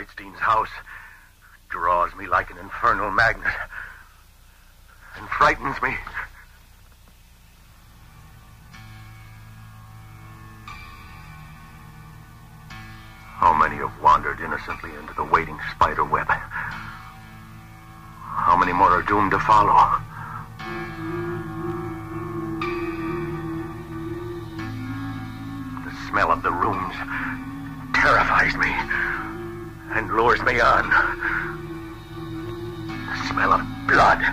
Kreutzstein's house draws me like an infernal magnet and frightens me. How many have wandered innocently into the waiting spider web? How many more are doomed to follow? The smell of the rooms terrifies me and lures me on. The smell of blood.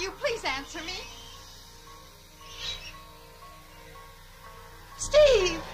Steve!